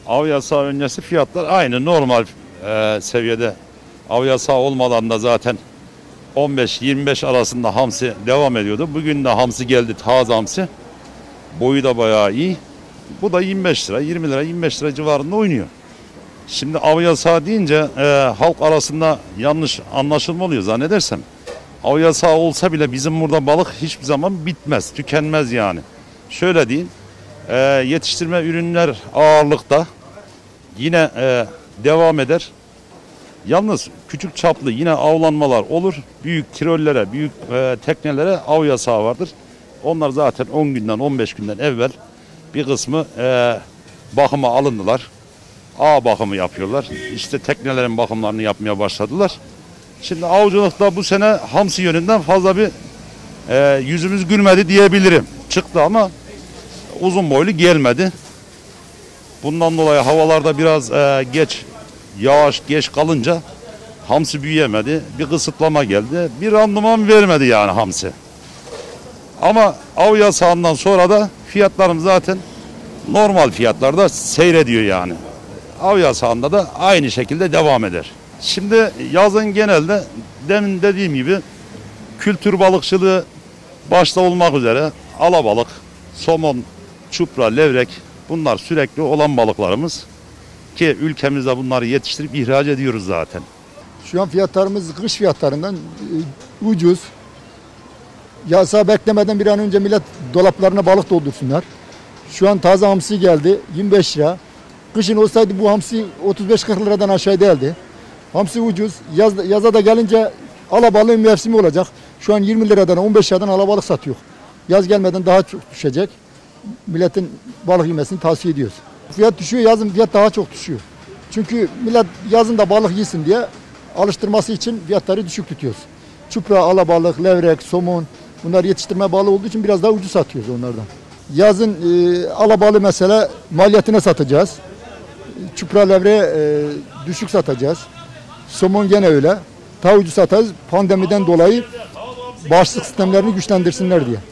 Av yasağı öncesi fiyatlar aynı normal seviyede. Av yasağı olmadan da zaten 15-25 arasında hamsi devam ediyordu. Bugün de hamsi geldi, taze hamsi. Boyu da bayağı iyi. Bu da 25 lira, 20 lira, 25 lira civarında oynuyor. Şimdi av yasağı deyince halk arasında yanlış anlaşılma oluyor zannedersem. Av yasağı olsa bile bizim burada balık hiçbir zaman bitmez, tükenmez yani. Şöyle diyeyim, yetiştirme ürünler ağırlıkta yine devam eder. Yalnız küçük çaplı yine avlanmalar olur. Büyük tirollere, büyük teknelere av yasağı vardır. Onlar zaten 10 günden 15 günden evvel bir kısmı bakıma alındılar. Ağ bakımı yapıyorlar. İşte teknelerin bakımlarını yapmaya başladılar. Şimdi avcılıkta bu sene hamsi yönünden fazla bir yüzümüz gülmedi diyebilirim. Çıktı ama uzun boylu gelmedi. Bundan dolayı havalarda biraz yağış geç kalınca hamsi büyüyemedi. Bir kısıtlama geldi. Bir randıman vermedi yani hamsi. Ama av yasağından sonra da fiyatlarım zaten normal fiyatlarda seyrediyor yani. Av yasağında da aynı şekilde devam eder. Şimdi yazın genelde demin dediğim gibi kültür balıkçılığı başta olmak üzere alabalık, somon, çupra, levrek bunlar sürekli olan balıklarımız ki ülkemizde bunları yetiştirip ihraç ediyoruz zaten. Şu an fiyatlarımız kış fiyatlarından ucuz. Yasağı beklemeden bir an önce millet dolaplarına balık doldursunlar. Şu an taze hamsi geldi 25 lira. Kışın olsaydı bu hamsi 35-40 liradan aşağı değildi. Hamsi ucuz. Yaza da gelince alabalığın mevsimi olacak. Şu an 20 liradan 15 liradan alabalık satıyor. Yaz gelmeden daha çok düşecek. Milletin balık yemesini tavsiye ediyoruz. Fiyat düşüyor, yazın fiyat daha çok düşüyor. Çünkü millet yazın da balık yesin diye alıştırması için fiyatları düşük tutuyoruz. Çupra, alabalık, levrek, somon bunlar yetiştirme balığı olduğu için biraz daha ucuz satıyoruz onlardan. Yazın alabalığı mesela maliyetine satacağız. Çupra, levreği düşük satacağız. Somon gene öyle. Daha ucuz satarız. Pandemiden dolayı bağışıklık sistemlerini güçlendirsinler diye.